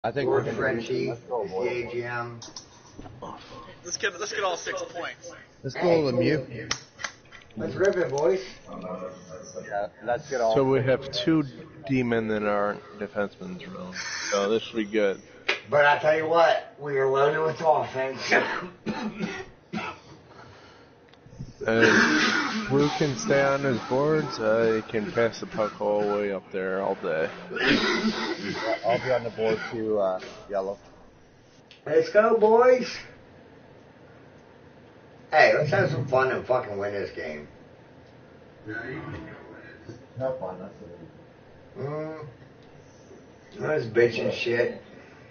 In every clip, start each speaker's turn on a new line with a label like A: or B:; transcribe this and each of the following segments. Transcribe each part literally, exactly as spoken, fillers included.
A: I think
B: Lord
A: we're
B: Frenchie,
A: let's go,
B: it's the
A: boys.
B: A G M.
C: Let's get let's get all six points.
D: Let's
B: Hey,
D: go, Lemieux.
B: Let's rip it, boys.
A: Yeah, let's get all.
D: So we have two D-men in our defenseman's room. So this should be good.
B: But I tell you what, we are loaded with offense.
D: And Blue can stay on his boards. Uh, he can pass the puck all the way up there all day.
A: Yeah, I'll be on the board too, uh, Yellow.
B: Let's go, boys. Hey, let's have some fun and fucking win this game.
A: Have fun, that's it.
B: Mm. That's bitching shit.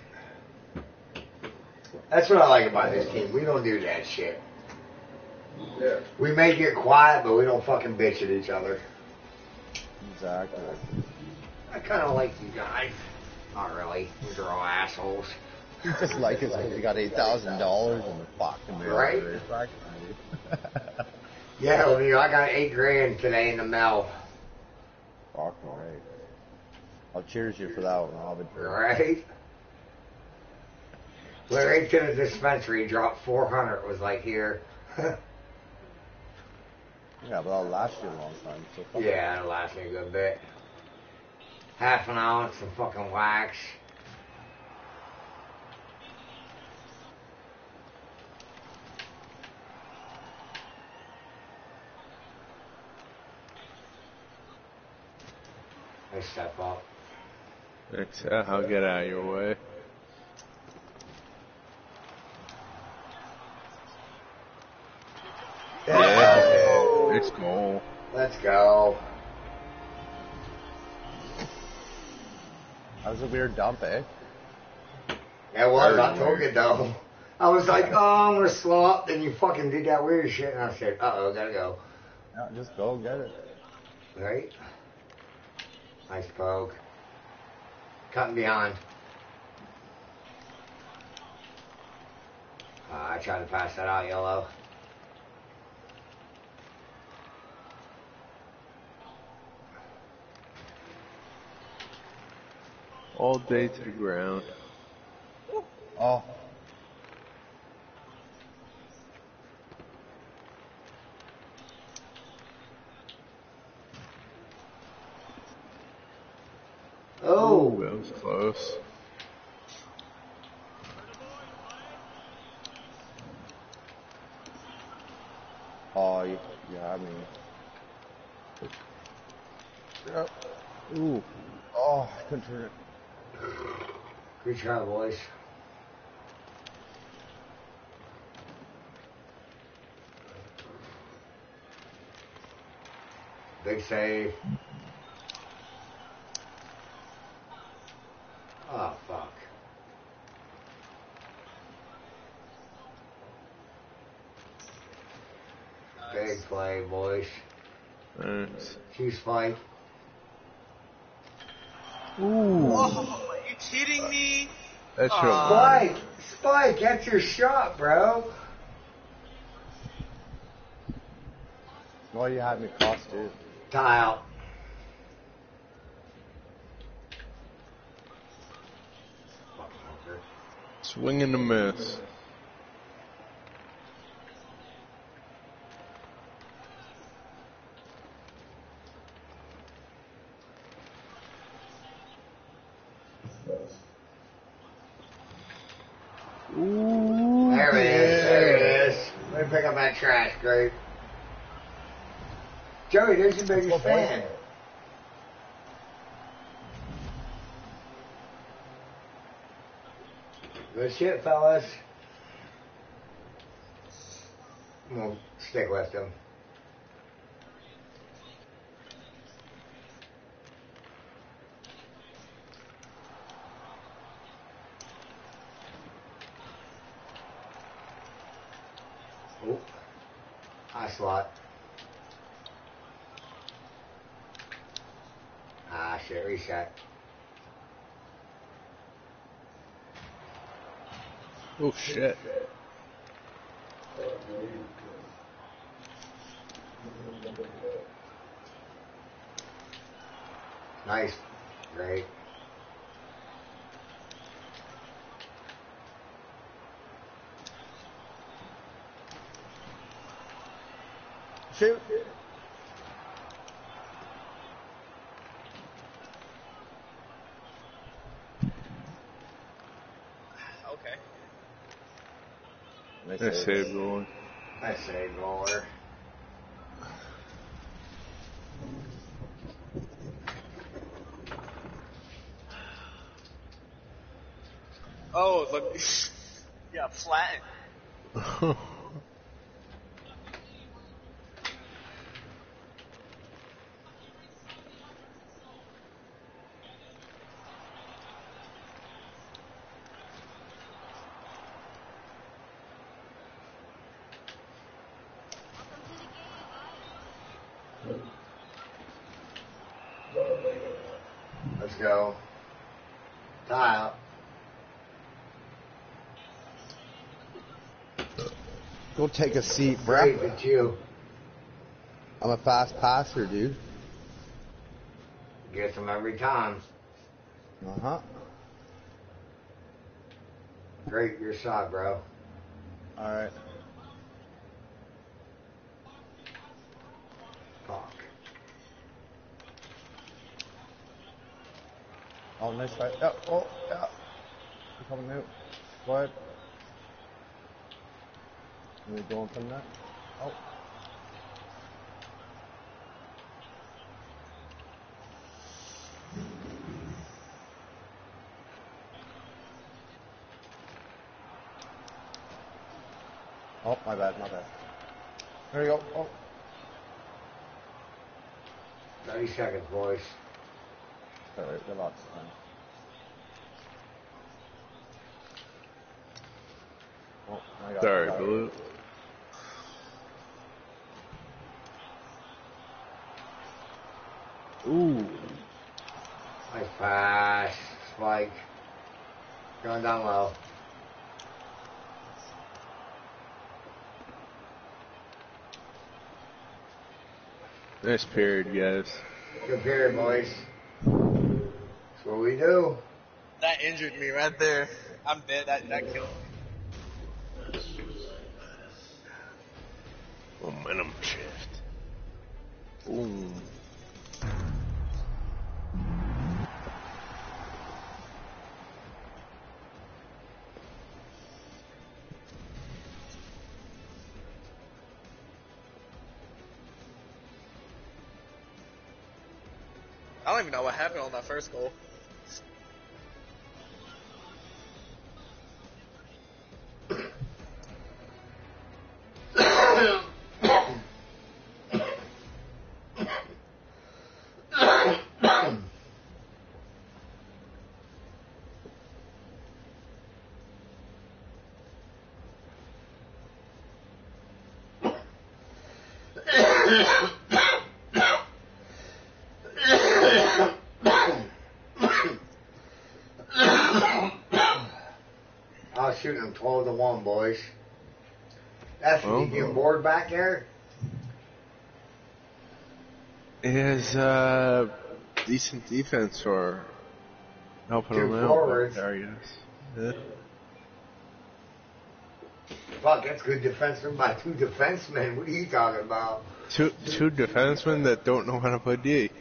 B: That's what I like about this team. We don't do that shit.
E: Yeah.
B: We may get quiet, but we don't fucking bitch at each other.
A: Exactly.
B: I kind of like you guys. Not really. These are all assholes.
A: You just like it because you got eight thousand dollars in the fucking mail.
B: Right?
A: Right?
B: Yeah, well, you know, I got eight grand today in the mail.
A: Fucking right. I'll cheers you for that one, Robin.
B: Right? Went right to the dispensary, dropped four hundred. It was like, here.
A: Yeah, but that'll last you a long time. So fuck
B: Yeah, it'll last me a good bit. Half an ounce of fucking wax. I step up.
D: Thanks. Uh, I'll get out of your way. Yeah. Next goal.
B: Let's go.
A: That was a weird dump, eh?
B: It was, I told you though. I was like, oh, I'm gonna slow up, then you fucking did that weird shit, and I said, uh oh, gotta go.
A: Yeah, just go get it.
B: Right? Nice poke. Cutting behind. Uh, I tried to pass that out, Yellow.
D: All day to the ground.
A: Oh.
B: Oh!
D: That was close.
A: Oh, you, yeah, I mean. Yep. Ooh. Oh, I couldn't turn it.
B: Good try, boys. Big save. Oh, fuck. Big play, boys.
D: Thanks.
B: Two spike.
D: Ooh.
C: Oh, are you kidding me?
D: That's your
C: Aw.
B: Spike! Spike, that's your shot, bro.
A: Well, you had me cross too.
B: Tie out.
D: Swing and a miss. Ooh,
B: There it is.
D: yeah.
B: There it is. Let me pick up that trash, Grape. Joey, there's your biggest fan. Good shit, fellas. We'll stick with them. Oh, high slot. Ah, shit, reset.
D: Oh shit.
B: Nice. Great.
A: Shoot.
C: Okay.
A: Nice
D: I
A: save.
D: saved the one.
B: I say goaler.
C: Oh, look. Yeah, flattened.
B: Let's go. Tie up.
A: Go take a seat,
B: Great,
A: bruh.
B: it's you.
A: I'm a fast passer, dude.
B: Gets them every time.
A: Uh huh.
B: Great, your shot, bro.
A: All right.
B: Fuck.
A: Oh, nice fight. Yeah. Oh, yeah. I'm coming out. Go ahead. Are we going from that? Oh. Oh, my bad, my bad. There you go. Oh.
B: thirty seconds, boys.
A: Alright, good lots of time. Oh, I got
D: Sorry,
A: it.
D: Blue. Ooh.
B: Nice pass. Spike. Going down low.
D: Nice period, guys.
B: Good period, boys. That's what we do.
C: That injured me right there. I'm dead. That, that killed me.
D: Momentum shift. Boom.
C: I don't even know what happened on that first goal.
B: I was shooting them twelve to one, boys. That's when
D: Oh.
B: you getting bored back there?
D: He has uh, decent defense for helping
B: Two
D: him out.
B: forwards.
D: There, I guess. Yeah.
B: Fuck, that's good defenseman by two defensemen. What are you talking about?
D: Two two defensemen that don't know how to play D.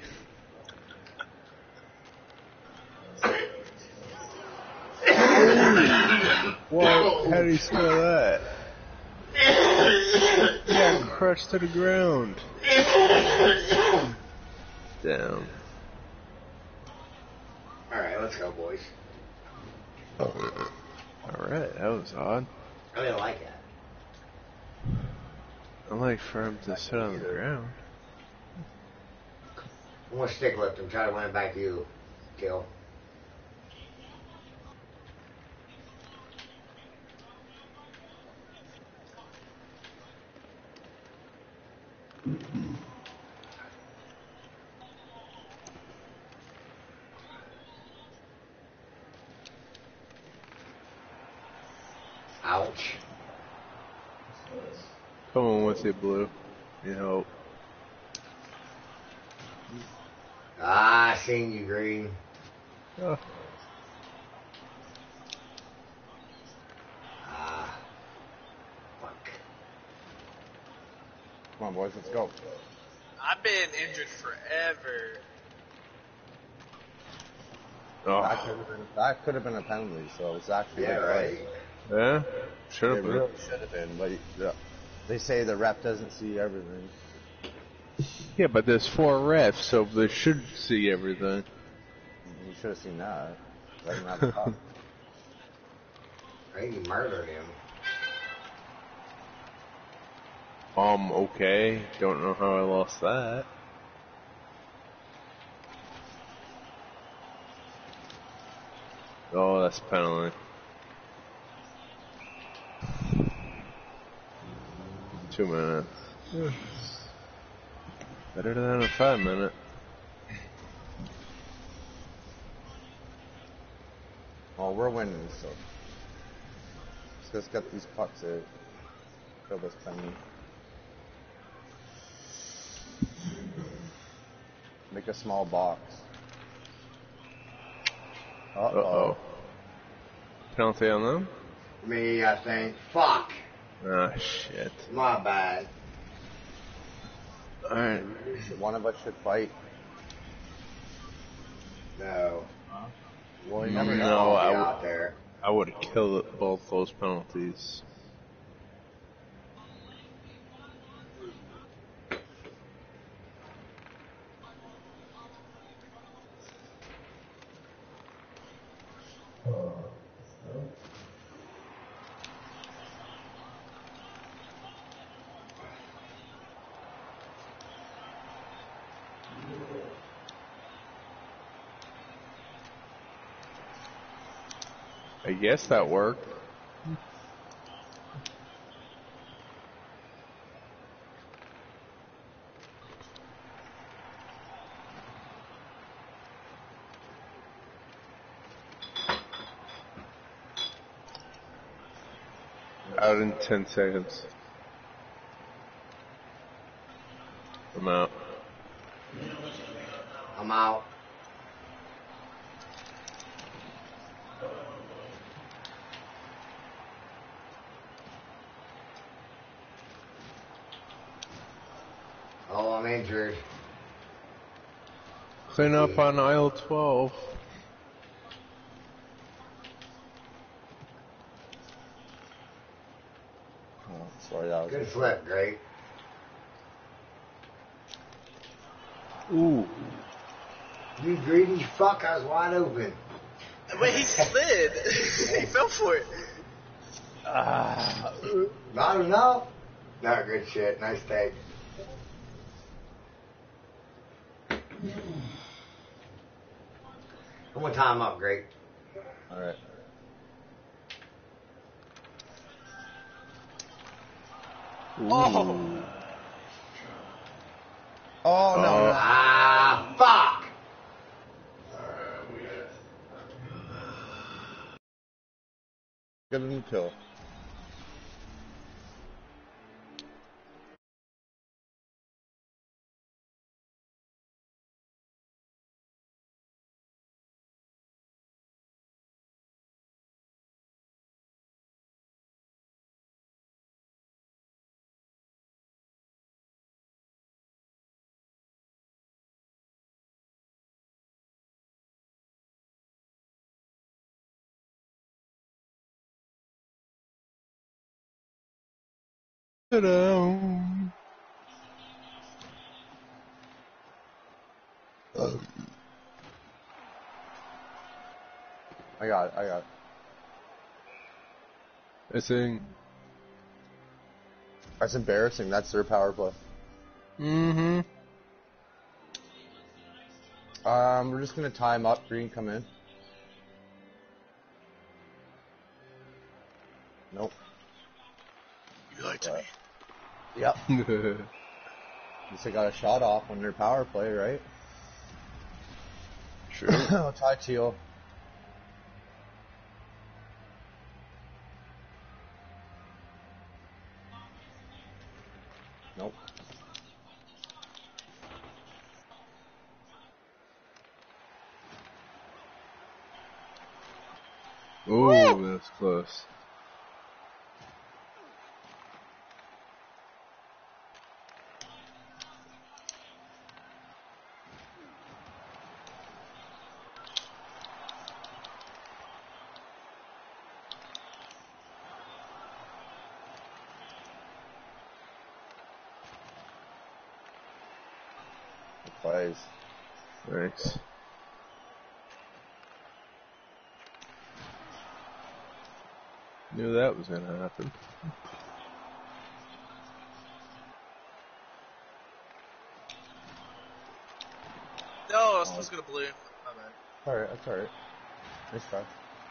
D: What? How do you score that? Yeah, crushed to the ground. Down.
B: Alright, let's go, boys.
D: Alright, that was odd.
B: I really like that.
D: I like for him to sit on the ground.
B: I'm gonna stick with him, try to win it back to you, Kill. Ouch.
D: Come on with it, Blue. You know.
B: Ah, I seen you, Green.
D: Oh.
B: Ah. Fuck.
A: Come on, boys, let's go.
C: I've been injured forever.
D: Oh.
A: That could have been, that could have been a penalty, so it's actually
B: Yeah,
A: good
B: right.
A: play.
D: Yeah? Should
A: It
D: have been.
A: really should have been, but yeah. They say the ref doesn't see everything.
D: Yeah, but there's four refs, so they should see everything.
A: You should have seen that. Doesn't have a cop.
B: I think he murdered him.
D: Um, okay. Don't know how I lost that. Oh, that's a penalty. Two minutes. Better than a five minute.
A: Well, we're winning, so let's just get these pucks in. Kill this penalty. Make a small box. Uh
D: Uh oh. Penalty on them?
B: Me, I think. Fuck.
D: Ah, shit.
B: My bad.
D: Alright.
A: One of us should fight.
B: No.
A: Well, you never know.
D: No, I
B: I'll be
D: would,
B: out there.
D: I would have killed both those penalties. I guess that worked. Out in ten seconds. I'm out.
B: I'm out. Oh, I'm injured.
D: Clean up on aisle twelve.
A: Oh, sorry, that was
B: Good flip, great.
D: Ooh.
B: You greedy fuck, I was wide open.
C: Wait, he slid. He fell for it.
A: Ah.
B: Not enough. Not good shit. Nice take. One more time up, great.
A: All right.
C: Oh.
A: Oh no!
D: Oh.
A: no.
B: Ah, fuck.
A: Get a new kill.
D: Ta-da.
A: I got it. I got it.
D: I think.
A: That's embarrassing. That's their power play.
D: Mm-hmm.
A: Um, we're just gonna time up. Green, come in. Nope.
C: You lied to me.
A: Yep. At least I got a shot off on their power play, right?
D: Sure.
A: I'll try Teal. Nope.
D: Ooh, that's close.
A: Twice.
D: Nice. Knew that was gonna happen.
C: No, I was supposed to go to blue. My bad.
A: Alright, that's alright. Nice try.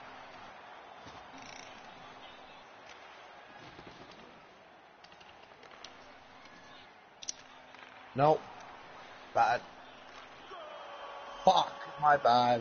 A: No. Bad. Fuck, my bad.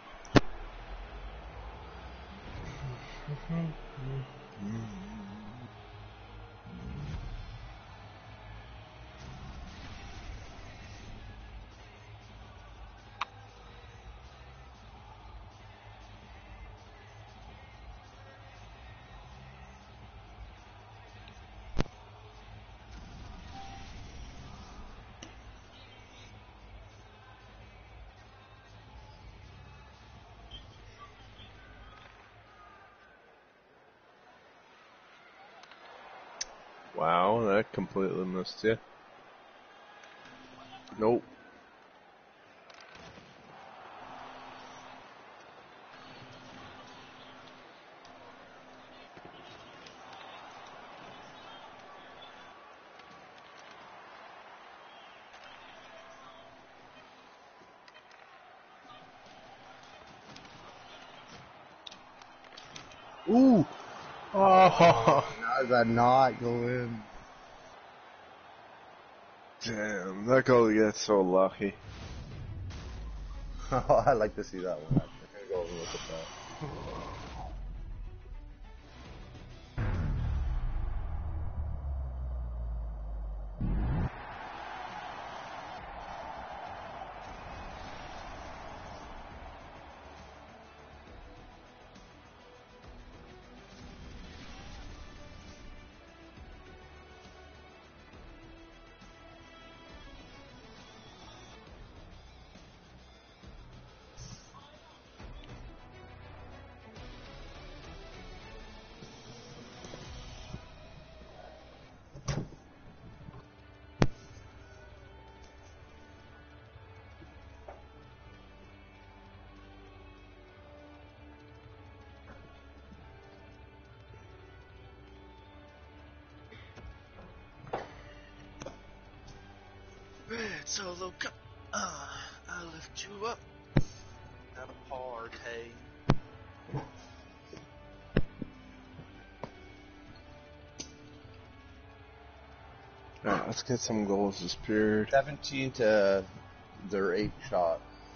D: Wow, that completely missed you. Nope. Ooh! Oh!
A: How does that not go in?
D: Damn, that goalie gets so lucky.
A: Oh, I'd like to see that one. I'm gonna go over and look at that.
C: Red Solo Cup. Uh, I lift you up. Have a party.
D: Alright, let's get some goals this period.
A: seventeen to their eight shot.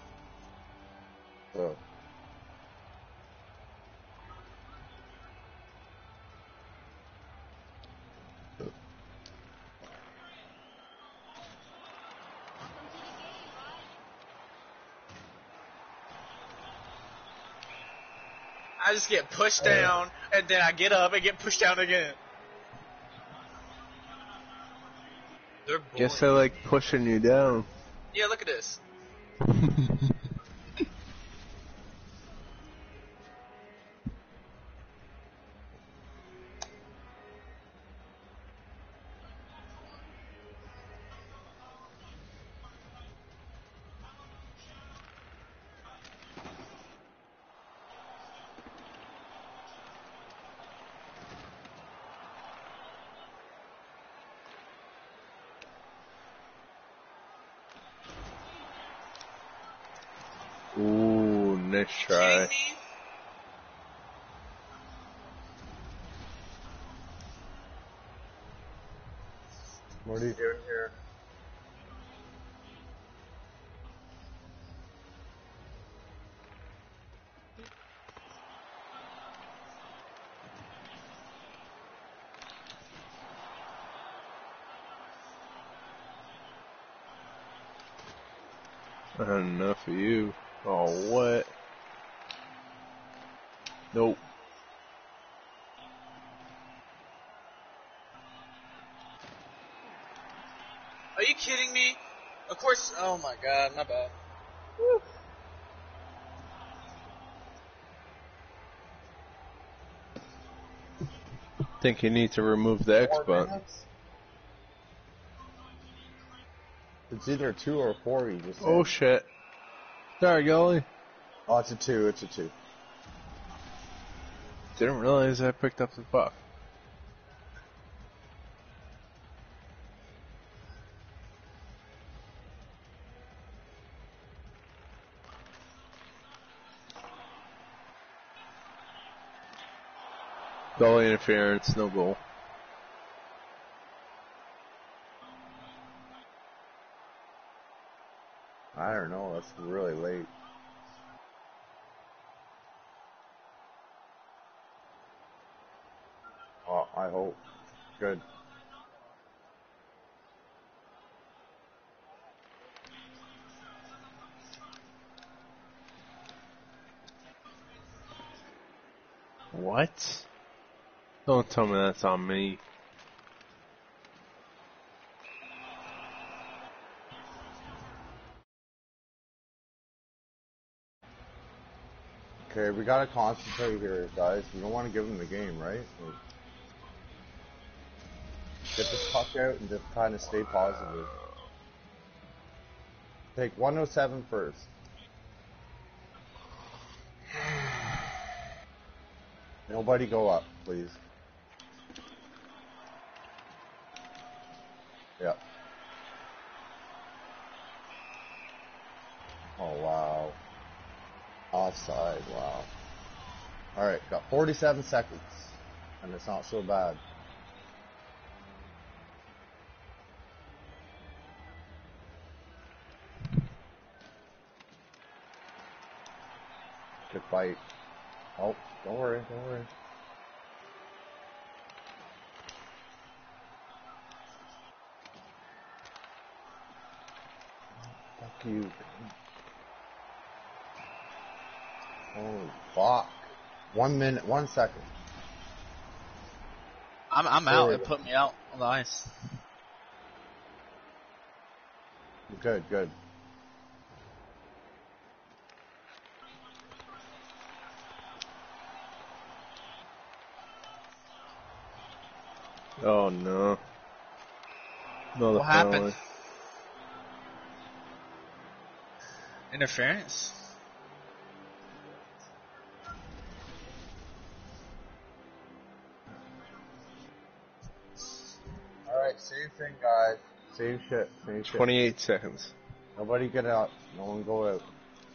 A: So.
C: I just get pushed down, and then I get up and get pushed down again. They're boring.
D: Guess I like pushing you down.
C: Yeah, look at this.
D: Ooh, nice try.
C: Kidding me?
A: What are you doing here?
D: I had enough of you. Oh, what? Nope.
C: Are you kidding me? Of course. Oh my god, my bad.
D: Think you need to remove the X
A: Four
D: button.
A: minutes? It's either two or four, you just said.
D: Oh shit. Sorry, goalie.
A: Oh, it's a two, it's a two.
D: Didn't realize I picked up the puck. Goalie interference, no goal.
A: I don't know, that's really late. Oh, I hope. Good.
D: What? Don't tell me that's on me.
A: Okay, we gotta concentrate here, guys. We don't want to give them the game, right? Like, get this puck out and just kind of stay positive. Take one oh seven first. Nobody go up, please. Yeah. Oh, wow. Offside, wow. Alright, got forty-seven seconds. And it's not so bad. Good fight. Oh, don't worry, don't worry. Fuck you. Holy fuck. One minute, one second.
C: I'm I'm out. It put me out on the ice.
A: Good, good.
D: Oh no. Another
C: What happened?
D: penalty.
C: Interference?
A: Alright, same thing, guys. Same shit, same shit.
D: twenty-eight seconds.
A: Nobody get out. No one go out.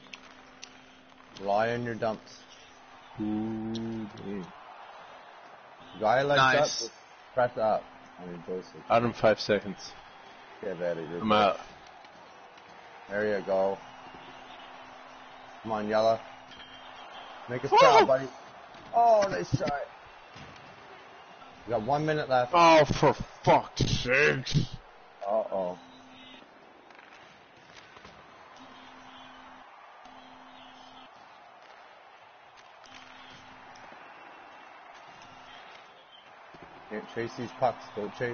A: Rely on your dumps.
D: Ooh, damn.
A: Guy legs
C: Nice.
A: up, just press up on your joystick.
D: Out in five seconds.
A: Get out of here.
D: I'm out.
A: There you go. Come on, Yella. Make us proud, buddy. Oh, nice shot. We got one minute left.
D: Oh, for fuck's sake.
A: Uh-oh. Can't chase these pucks. Don't chase.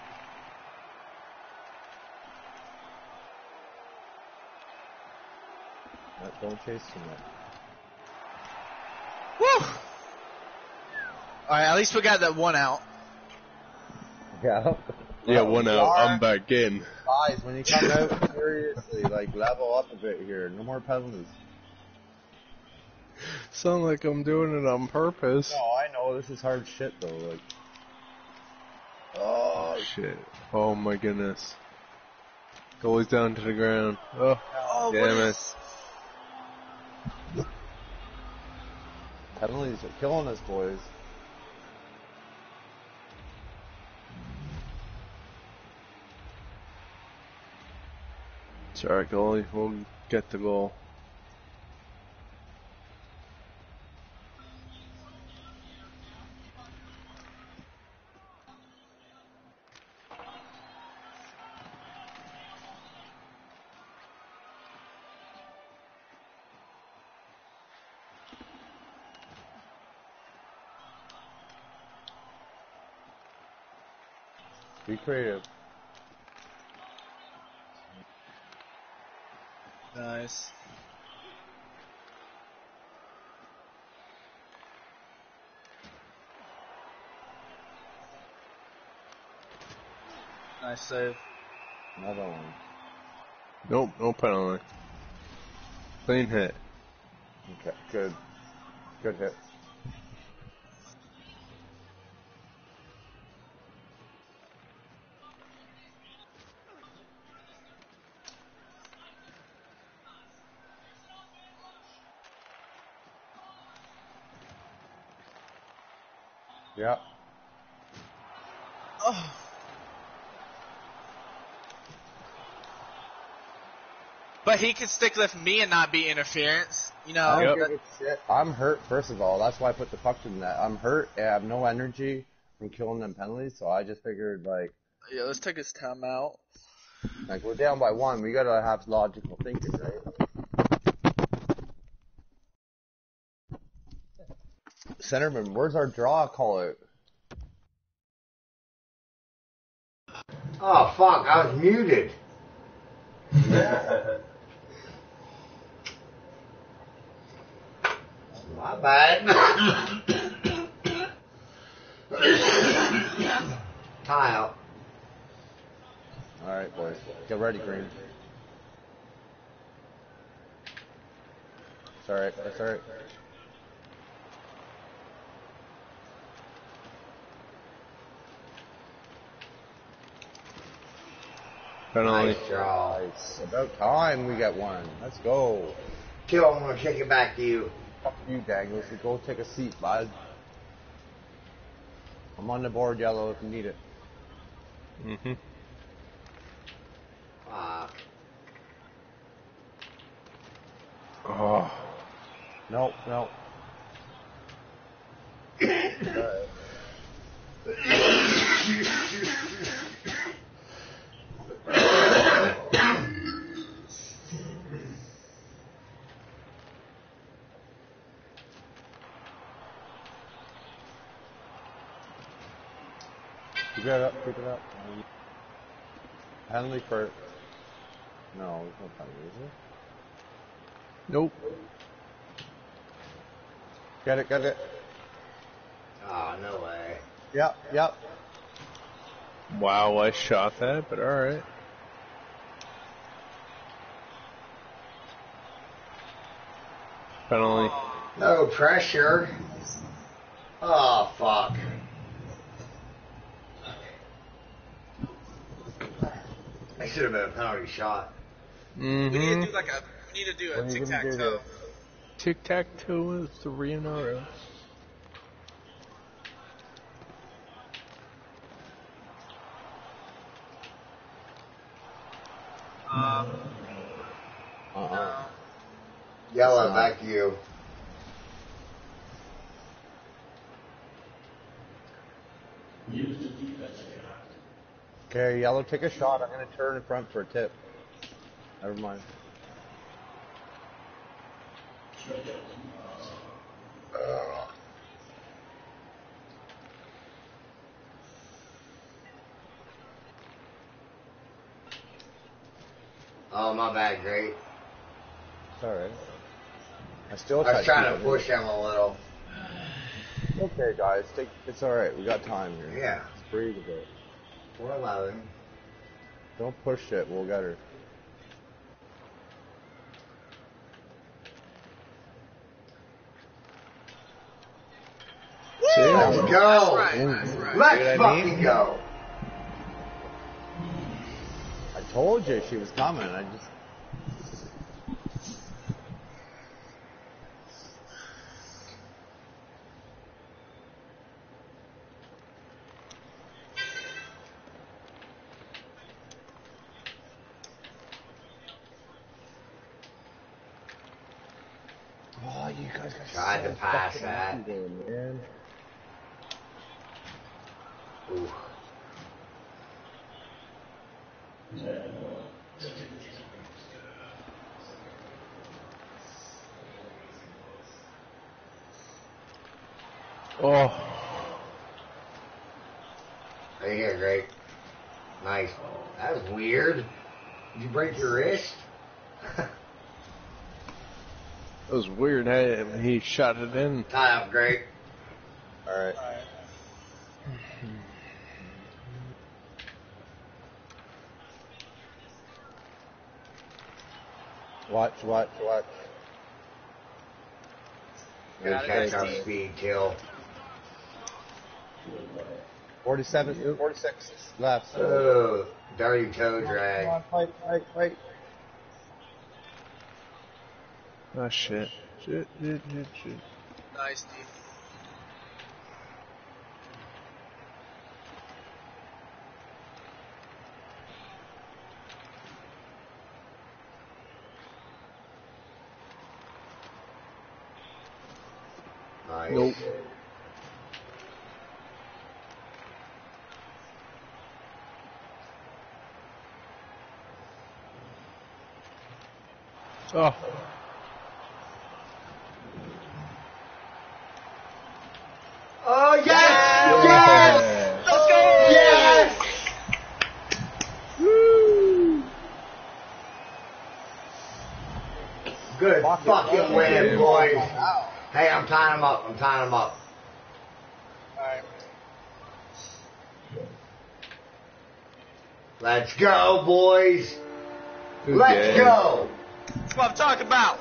A: No, don't chase too much.
C: Woo! Alright, at least we got that one out.
A: Yeah.
D: Yeah,
A: Well,
D: one
A: we
D: out.
A: are-
D: I'm back in.
A: Guys, when you come out, seriously, like, level up a bit here. No more penalties.
D: Sound like I'm doing it on purpose.
A: No, I know. This is hard shit, though. Like,
D: Oh, shit. Oh, my goodness. Goalie's down to the ground. Oh,
C: Oh,
D: damn
C: what
D: it.
C: is-
A: penalties are killing us, boys.
D: It's alright, goalie. We'll get the goal.
A: Be creative.
C: Nice. Nice save.
A: Another one.
D: Nope, no penalty. Clean hit.
A: Okay, good. Good hit. Yeah.
C: Oh. But he can stick lift me and not be interference. You know.
A: I don't
D: Yep.
A: give a shit. I'm hurt, first of all. That's why I put the puck in that. I'm hurt and I have no energy from killing them penalties, so I just figured, like,
C: Yeah, let's take his time out.
A: like we're down by one. We gotta have logical thinking, right? Centerman, where's our draw call out?
B: Oh, fuck, I was muted. My bad. Tie out.
A: Alright, boys. Get ready, Green. It's alright. That's alright.
D: Penalty.
B: Nice draw.
A: It's about time we get one. Let's go.
B: Kill, I'm gonna kick it back to you.
A: Fuck you, Dangles. Go take a seat, bud. I'm on the board, Yellow, if you need it.
D: Mm-hmm.
B: Fuck.
D: Oh.
A: Nope, nope. Keep it up, keep it up. Penalty for... No, there's no penalty, is there?
D: Nope.
A: Get it, get it.
B: Oh, no way.
A: Yep, yep.
D: Wow, I shot that, but alright. Penalty.
B: No pressure. Oh, fuck. That should have been a penalty shot.
D: Mm-hmm.
C: We need to do like a. We need to do a
A: What are you
C: tic
A: gonna
C: tac
A: do
C: toe.
A: there?
D: Tic-tac-toe is three in a row.
C: Um.
A: Uh-uh.
B: Yellow,
A: It's not.
B: back to you.
A: Okay, Yellow, take a shot. I'm gonna turn in front for a tip. Never mind.
B: Oh, my bad, great.
A: It's alright. I still
B: I was
A: tried
B: trying to
A: keeping
B: push him a little.
A: it. Okay, guys, take, it's alright. We got time here.
B: Yeah.
A: Let's breathe a bit.
B: four eleven.
A: Don't push it. We'll get her.
D: See?
B: Let's go.
C: That's right. That's right.
B: Let's
A: See what I
B: fucking
A: mean?
B: go.
A: I told you she was coming. I just... Oh, you guys got
B: Tried
A: so
B: to pass
A: fucking
B: that.
A: lucky there, man.
B: Ooh.
D: Oh.
B: Right here, great. Nice. That was weird. Did you break your wrist?
D: That was weird. Hey, he shot it in.
B: Tie up, great.
A: Alright. Watch, watch, watch.
B: Good
C: Got it,
B: catch up
C: Steve.
B: speed, kill.
A: forty-seven, forty-six left. So.
B: Oh, dirty toe
A: Come
B: drag.
A: on, fight, fight, fight.
D: Oh shit. Shit, shit, shit, shit.
C: Nice, D.
B: Nice.
D: Nope. Oh.
B: Oh, yes!
D: Yeah.
C: Let's go!
B: Yes! Good
A: Fucking
B: fucking
A: win.
B: win,
D: Yeah.
B: boys.
A: Wow.
B: Hey, I'm tying him up. I'm tying him up.
C: Alright.
B: Let's go, boys.
D: Good
B: Let's
D: game.
B: go.
C: That's what I'm talking about.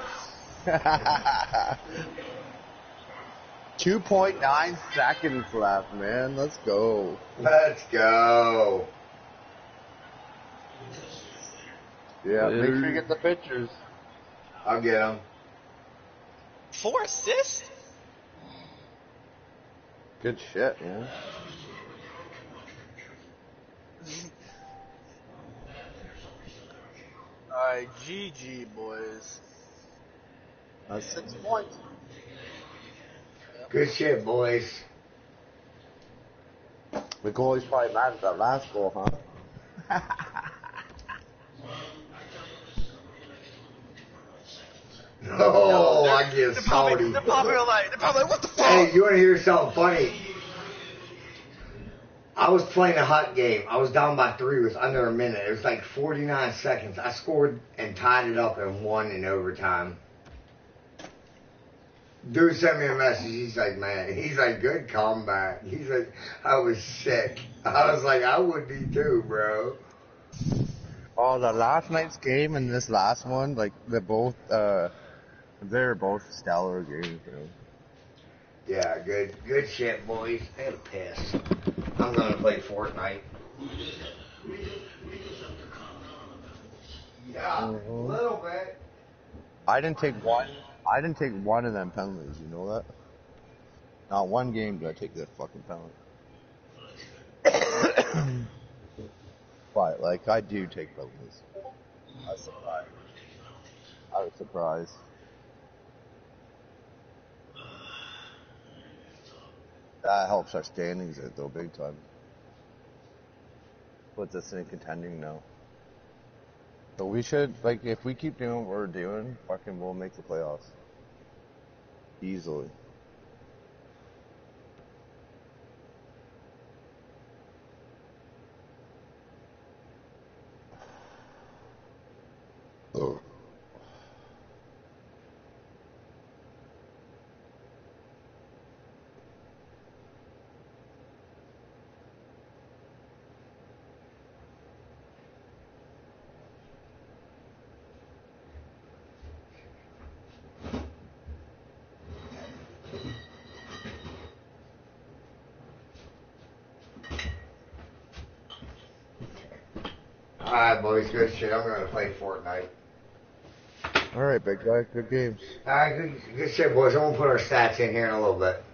A: two point nine seconds left, man. Let's go.
B: Let's go.
A: Yeah, make sure you get the pictures.
B: I'll get him.
C: Four assists?
A: Good shit, man.
C: Alright, G G, boys.
A: That's six points.
B: Good shit, boys.
A: The goalie's probably mad at that last goal, huh?
B: Oh, I get
C: They're probably,
B: salty.
C: they're probably like, they're probably like, what the fuck?
B: Hey, you want to hear something funny? I was playing a hot game. I was down by three. It was under a minute. It was like forty-nine seconds. I scored and tied it up and won in overtime. Dude sent me a message. He's like, man, he's like, good comeback. He's like, I was sick. I was like, I would be too, bro.
A: Oh, the last night's game and this last one, like, they're both, uh, they're both stellar games, man.
B: Yeah, good, good shit, boys. And piss. I'm gonna play Fortnite. Yeah,
A: Mhm.
B: a little bit.
A: I didn't take one, I didn't take one of them penalties, you know that? Not one game did I take that fucking penalty. But, like, I do take penalties. I was surprised. I was surprised. That helps our standings out, though, big time. Puts us in contending now. So we should, like, if we keep doing what we're doing, fucking we'll make the playoffs. Easily. Oh.
B: Alright, boys, good shit. I'm gonna play Fortnite.
A: Alright, big guy, good games.
B: Alright, good, good shit, boys. I'm gonna put our stats in here in a little bit.